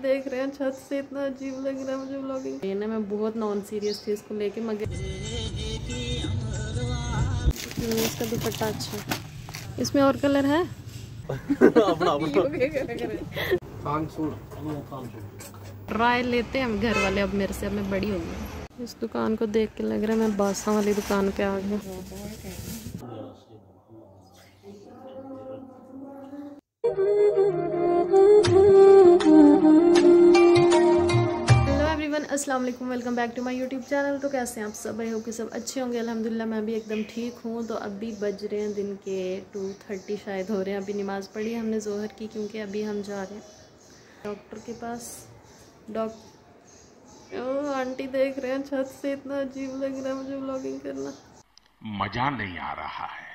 देख रहे हैं छत से, इतना अजीब लग रहा है मुझे व्लॉगिंग। ये ना मैं बहुत नॉन सीरियस थी इसको लेके, मगर इसका दुपट्टा अच्छा है। इसमें और कलर है? ट्राई लेते हैं हम घर वाले। अब मेरे से, अब मैं बड़ी हो गई। इस दुकान को देख के लग रहा है मैं बासा वाली दुकान पे आ गई। अस्सलाम वालेकुम, welcome back to my YouTube channel. तो कैसे हैं आप सब? आई होप कि सब अच्छे होंगे। अल्हम्दुलिल्लाह मैं भी एकदम ठीक हूँ। तो अभी बज रहे हैं दिन के 2:30 शायद हो रहे हैं। अभी नमाज़ पढ़ी हमने ज़ोहर की, क्योंकि अभी हम जा रहे हैं डॉक्टर के पास। आंटी देख रहे हैं छत से, इतना अजीब लग रहा है मुझे व्लॉगिंग करना। मज़ा नहीं आ रहा है।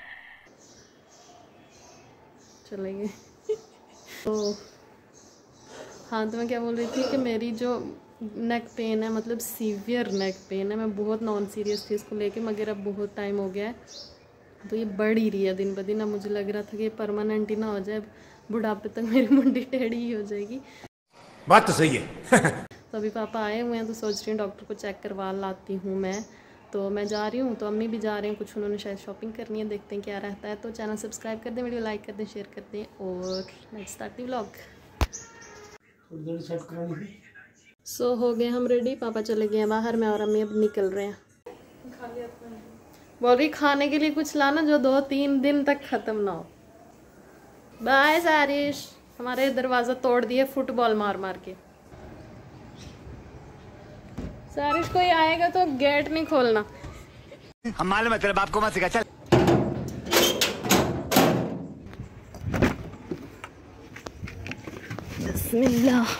चलेंगे। तो हाँ, तो मैं क्या बोल रही थी कि मेरी जो नेक पेन है, मतलब सीवियर नेक पेन है। मैं बहुत नॉन सीरियस थी इसको लेके, मगर अब बहुत टाइम हो गया है तो ये बढ़ ही रही है दिन ब दिन। अब मुझे लग रहा था कि ये परमानेंट ही ना हो जाए, बुढ़ापे तक मेरी मुंडी टेढ़ी ही हो जाएगी। बात तो सही है। तो अभी पापा आए हुए हैं तो सोच रही हूँ डॉक्टर को चेक करवा लाती हूँ मैं। तो मैं जा रही हूँ, तो अम्मी भी जा रहे हैं, कुछ उन्होंने शायद शॉपिंग करनी है, देखते हैं क्या रहता है। तो चैनल सब्सक्राइब कर दें, वीडियो लाइक कर दें, शेयर कर दें, और let's start the vlog. So हो गए हम रेडी, पापा चले गए हैं बाहर में और अम्मी अब निकल रहे हैं। बोल रही खाने के लिए कुछ लाना जो 2-3 दिन तक खत्म ना हो। बाय सारिश। हमारे दरवाजा तोड़ दिए फुटबॉल मार मार के। सारिश कोई आएगा तो गेट नहीं खोलना। हम मालूम है तेरे बाप को मत सिखा। चल बिस्मिल्लाह।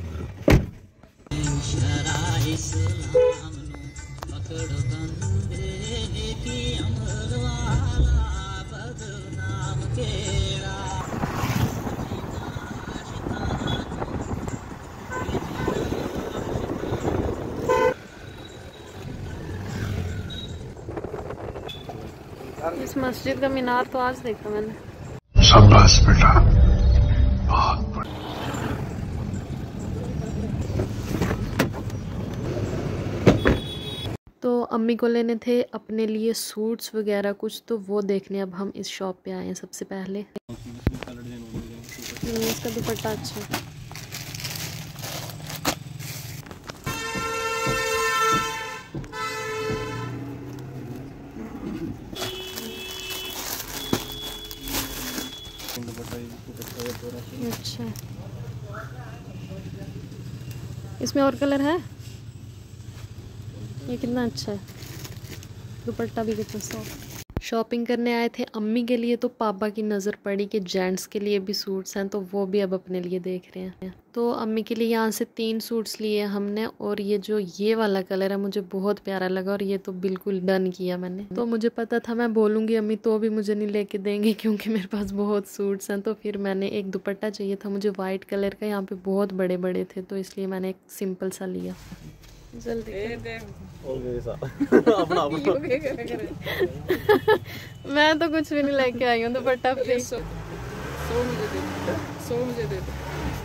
इस मस्जिद का मीनार तो आज देखा मैंने। शाबाश बेटा, बहुत बढ़िया। तो अम्मी को लेने थे अपने लिए सूट्स वगैरह कुछ, तो वो देखने अब हम इस शॉप पे आए हैं सबसे पहले। इसका दुपट्टा अच्छा है। अच्छा, इसमें और कलर है? ये कितना अच्छा है, दुपट्टा भी कितना सॉफ्ट। शॉपिंग करने आए थे अम्मी के लिए, तो पापा की नज़र पड़ी कि जेंट्स के लिए भी सूट्स हैं, तो वो भी अब अपने लिए देख रहे हैं। तो अम्मी के लिए यहाँ से 3 सूट्स लिए हमने, और ये वाला कलर है मुझे बहुत प्यारा लगा, और ये तो बिल्कुल डन किया मैंने। तो मुझे पता था मैं बोलूँगी अम्मी तो भी मुझे नहीं लेके देंगे, क्योंकि मेरे पास बहुत सूट्स हैं। तो फिर मैंने एक दुपट्टा चाहिए था मुझे वाइट कलर का, यहाँ पे बहुत बड़े बड़े थे, तो इसलिए मैंने एक सिंपल सा लिया। जल्दी मैं तो कुछ भी नहीं लेके आई हूँ, दुपट्टा फ्री। सो मुझे दे दो।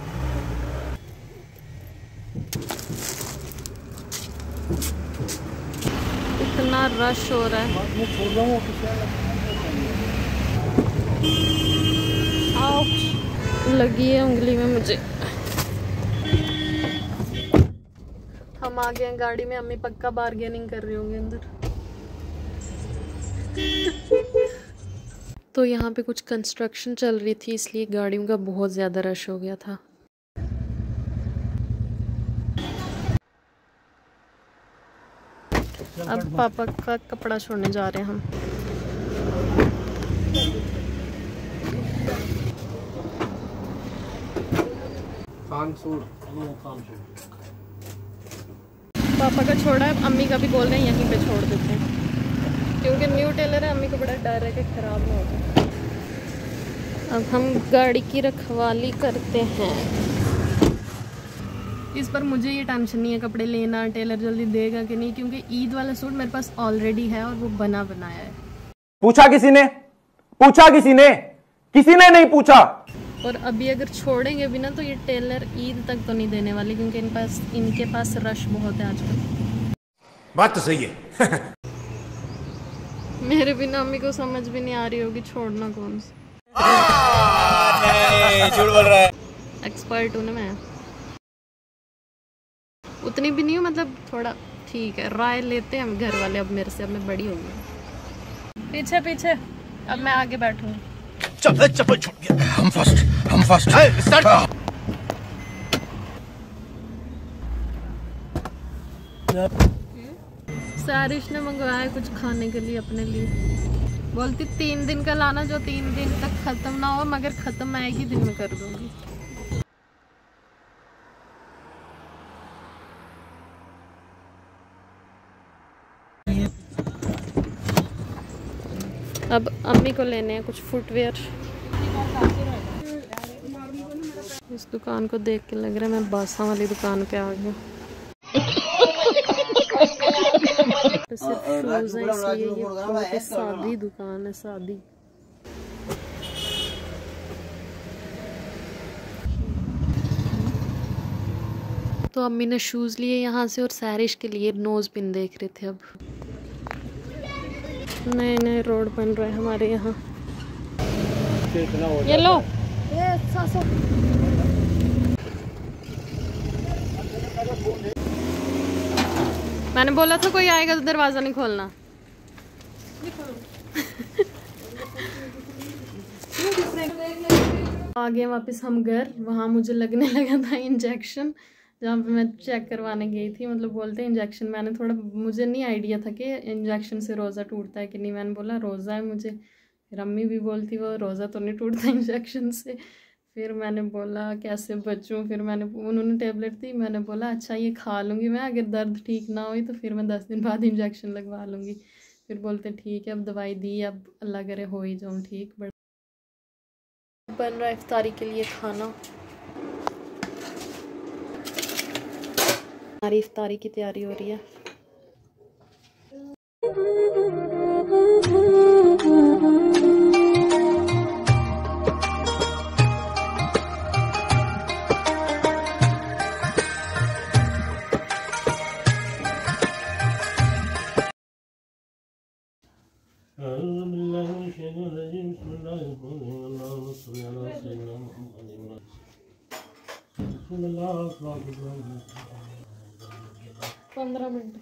इतना रश हो रहा है। आउच लगी है उंगली में मुझे। हम आ गए हैं गाड़ी में। अम्मी पक्का बार्गेनिंग कर रही होंगे अंदर। तो यहाँ पे कुछ कंस्ट्रक्शन चल रही थी, इसलिए गाड़ियों का बहुत ज़्यादा रश हो गया था। अब पापा का कपड़ा छोड़ने जा रहे हैं हम। पापा का छोड़ा है, अम्मी का भी बोल रहे हैं यहीं पे छोड़ देते हैं, क्योंकि न्यू टेलर है। अम्मी को बड़ा डर है कि ख़राब ना हो जाए। अब हम गाड़ी की रखवाली करते हैं। इस पर मुझे ये टेंशन नहीं है कपड़े लेना, टेलर जल्दी देगा कि नहीं, क्योंकि ईद वाला सूट मेरे पास ऑलरेडी है और वो बना बनाया है। पूछा किसी ने? पूछा किसी ने? किसी ने नहीं पूछा। और अभी अगर छोड़ेंगे भी ना तो ये टेलर ईद तक तो नहीं देने वाली, क्योंकि इनके पास रश बहुत है आजकल। बात तो सही है। मेरे बिना अम्मी को समझ भी नहीं आ रही होगी छोड़ना कौन सा। झूठ बोल रहा है। एक्सपर्ट हूँ ना मैं, उतनी भी नहीं हूँ, मतलब थोड़ा ठीक है। राय लेते हैं हम घर वाले अब मेरे से, अब मैं बड़ी हो गई। पीछे पीछे, अब मैं आगे बैठूंगी। चप्पल छूट गया। हम फर्स्ट स्टार्ट। सारिश ने मंगवाया है कुछ खाने के लिए अपने लिए। बोलती 3 दिन का लाना, जो 3 दिन तक खत्म ना हो, मगर खत्म मैं एक ही दिन में कर दूंगी। अब अम्मी को लेने हैं कुछ फुटवेयर। इस दुकान को देख के लग रहा है मैं बासा वाली दुकान पे आ गई। सिर्फ शूज हैं, इसलिए ये बहुत ही सादी दुकान है, सादी। तो अम्मी ने शूज लिए यहाँ से और सैरिश के लिए नोज पिन देख रहे थे। अब नए नए रोड बन रहे हैं हमारे यहाँ। ये लो। मैंने बोला था कोई आएगा तो दरवाजा नहीं खोलना। आ गए वापस हम घर। वहाँ मुझे लगने लगा था इंजेक्शन, जहाँ पे मैं चेक करवाने गई थी। मतलब बोलते हैं इंजेक्शन, मैंने थोड़ा, मुझे नहीं आइडिया था कि इंजेक्शन से रोज़ा टूटता है कि नहीं। मैंने बोला रोज़ा है मुझे, फिर अम्मी भी बोलती वो रोज़ा तो नहीं टूटता इंजेक्शन से। फिर मैंने बोला कैसे बचूं, फिर मैंने, उन्होंने टेबलेट दी, मैंने बोला अच्छा ये खा लूँगी मैं, अगर दर्द ठीक ना हुई तो फिर मैं 10 दिन बाद इंजेक्शन लगवा लूँगी। फिर बोलते ठीक है, अब दवाई दी, अब अल्लाह करे हो ही जाऊँ ठीक। बट बन रहा है इफ्तारी के लिए खाना। हमारी इफ्तारी की तैयारी हो रही है। पंद्रह मिनट।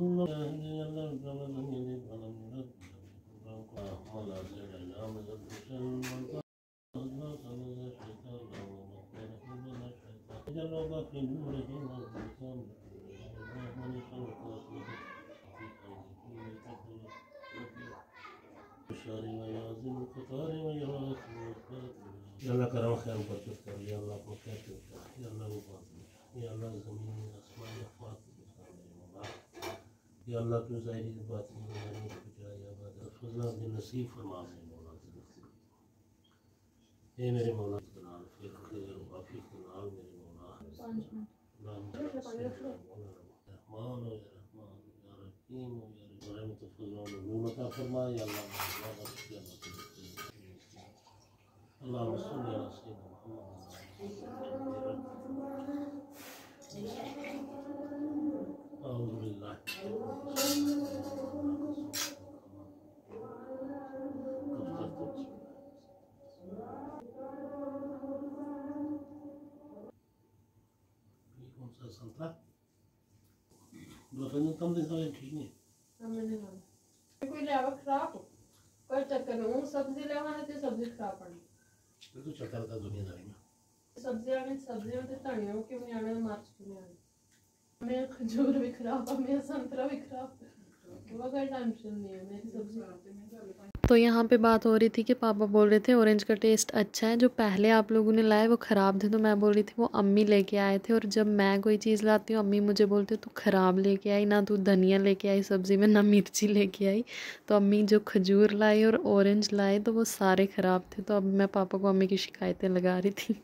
अल्लाह करम खैर बरकत कर, या अल्लाह को खैर कर, या अल्लाह को बात, या अल्लाह ज़मीन में आसमान में ख्वाब या अल्लाह तो ज़ाहिरी बात नहीं है, या बात फजला के नसीब फरमा दे मौला के नसीब। ये मेरे मौला के नाल फिर खैर वाफी के नाल मेरे मौला रहमान या रहमान या रहीम या रहम तो फजला में नूर अता फरमा, या अल्लाह अल्लाह रसूल या सय्यद संतरा दो कम दिन सारे ठीक नहीं कोई लेवा खराब हो, कोई चक्कर नहीं। वो सब्जी लेवा है तो सब्जी खराब पड़ी तो चलता रहता दुनियादारी में। सब्जी में तो धनिया क्यों नहीं आने, मिर्च क्यों नहीं आने, मेरा खजूर भी खराब है, मेरा संतरा भी खराब है, वो कोई टेंशन नहीं है मेरी सब्जी। तो यहाँ पे बात हो रही थी कि पापा बोल रहे थे ऑरेंज का टेस्ट अच्छा है, जो पहले आप लोगों ने लाए वो ख़राब थे। तो मैं बोल रही थी वो अम्मी लेके आए थे, और जब मैं कोई चीज़ लाती हूँ अम्मी मुझे बोलते तू ख़राब लेके आई, ना तू धनिया लेके आई सब्ज़ी में, ना मिर्ची लेके आई। तो अम्मी जो खजूर लाई और ऑरेंज लाए तो वो सारे ख़राब थे। तो अब मैं पापा को अम्मी की शिकायतें लगा रही थी।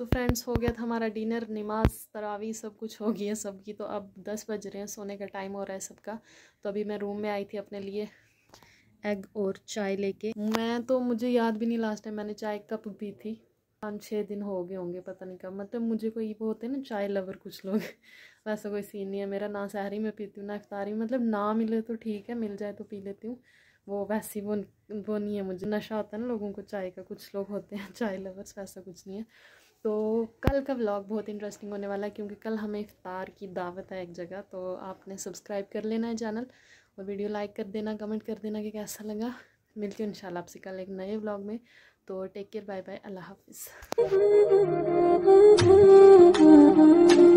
तो फ्रेंड्स हो गया था हमारा डिनर, नमाज तरावी सब कुछ हो गया सबकी। तो अब 10 बज रहे हैं, सोने का टाइम हो रहा है सबका। तो अभी मैं रूम में आई थी अपने लिए एग और चाय लेके। मुझे याद भी नहीं लास्ट टाइम मैंने चाय कब पी थी, 5-6 दिन हो गए होंगे, पता नहीं कब। मतलब मुझे कोई वो होते हैं ना चाय लवर कुछ लोग वैसा कोई सीन नहीं है मेरा। ना सहरी में पीती हूँ ना इफ्तारी, मतलब ना मिले तो ठीक है, मिल जाए तो पी लेती हूँ। वो वैसी वो नहीं है मुझे। नशा होता है ना लोगों को चाय का, कुछ लोग होते हैं चाय लवर्स, वैसा कुछ नहीं है। तो कल का व्लॉग बहुत इंटरेस्टिंग होने वाला है, क्योंकि कल हमें इफ्तार की दावत है एक जगह। तो आपने सब्सक्राइब कर लेना है चैनल, और वीडियो लाइक कर देना, कमेंट कर देना कि कैसा लगा। मिलती हूँ इंशाल्लाह आपसे कल एक नए व्लॉग में। तो टेक केयर, बाय बाय, अल्लाह हाफिज़।